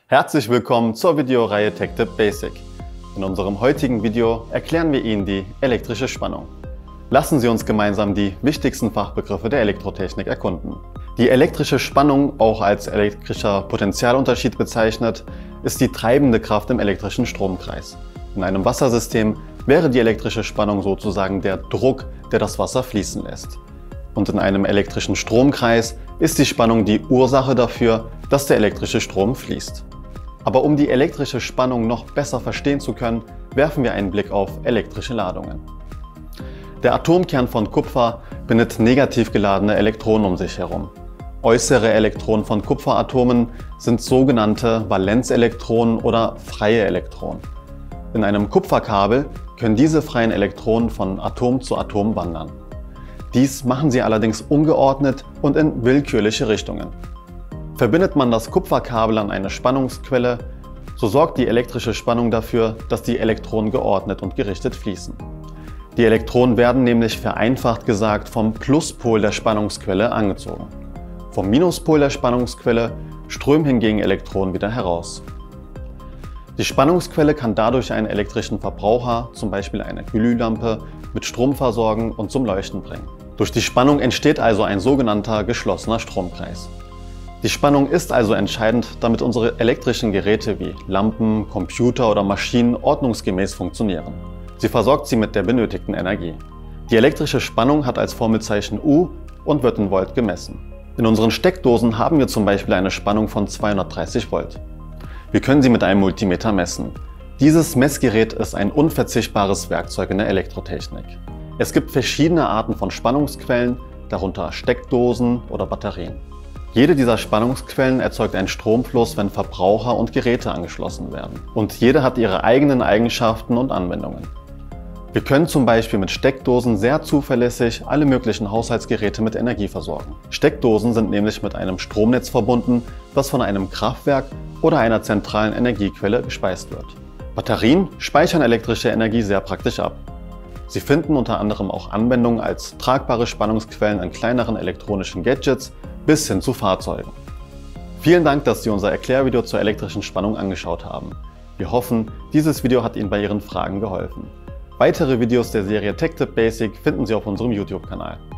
Herzlich willkommen zur Videoreihe TechTip Basic. In unserem heutigen Video erklären wir Ihnen die elektrische Spannung. Lassen Sie uns gemeinsam die wichtigsten Fachbegriffe der Elektrotechnik erkunden. Die elektrische Spannung, auch als elektrischer Potentialunterschied bezeichnet, ist die treibende Kraft im elektrischen Stromkreis. In einem Wassersystem wäre die elektrische Spannung sozusagen der Druck, der das Wasser fließen lässt. Und in einem elektrischen Stromkreis ist die Spannung die Ursache dafür, dass der elektrische Strom fließt. Aber um die elektrische Spannung noch besser verstehen zu können, werfen wir einen Blick auf elektrische Ladungen. Der Atomkern von Kupfer bindet negativ geladene Elektronen um sich herum. Äußere Elektronen von Kupferatomen sind sogenannte Valenzelektronen oder freie Elektronen. In einem Kupferkabel können diese freien Elektronen von Atom zu Atom wandern. Dies machen sie allerdings ungeordnet und in willkürliche Richtungen. Verbindet man das Kupferkabel an eine Spannungsquelle, so sorgt die elektrische Spannung dafür, dass die Elektronen geordnet und gerichtet fließen. Die Elektronen werden nämlich vereinfacht gesagt vom Pluspol der Spannungsquelle angezogen. Vom Minuspol der Spannungsquelle strömen hingegen Elektronen wieder heraus. Die Spannungsquelle kann dadurch einen elektrischen Verbraucher, zum Beispiel eine Glühlampe, mit Strom versorgen und zum Leuchten bringen. Durch die Spannung entsteht also ein sogenannter geschlossener Stromkreis. Die Spannung ist also entscheidend, damit unsere elektrischen Geräte wie Lampen, Computer oder Maschinen ordnungsgemäß funktionieren. Sie versorgt sie mit der benötigten Energie. Die elektrische Spannung hat als Formelzeichen U und wird in Volt gemessen. In unseren Steckdosen haben wir zum Beispiel eine Spannung von 230 Volt. Wir können sie mit einem Multimeter messen. Dieses Messgerät ist ein unverzichtbares Werkzeug in der Elektrotechnik. Es gibt verschiedene Arten von Spannungsquellen, darunter Steckdosen oder Batterien. Jede dieser Spannungsquellen erzeugt einen Stromfluss, wenn Verbraucher und Geräte angeschlossen werden. Und jede hat ihre eigenen Eigenschaften und Anwendungen. Wir können zum Beispiel mit Steckdosen sehr zuverlässig alle möglichen Haushaltsgeräte mit Energie versorgen. Steckdosen sind nämlich mit einem Stromnetz verbunden, das von einem Kraftwerk oder einer zentralen Energiequelle gespeist wird. Batterien speichern elektrische Energie sehr praktisch ab. Sie finden unter anderem auch Anwendungen als tragbare Spannungsquellen in kleineren elektronischen Gadgets bis hin zu Fahrzeugen. Vielen Dank, dass Sie unser Erklärvideo zur elektrischen Spannung angeschaut haben. Wir hoffen, dieses Video hat Ihnen bei Ihren Fragen geholfen. Weitere Videos der Serie TechTip Basic finden Sie auf unserem YouTube-Kanal.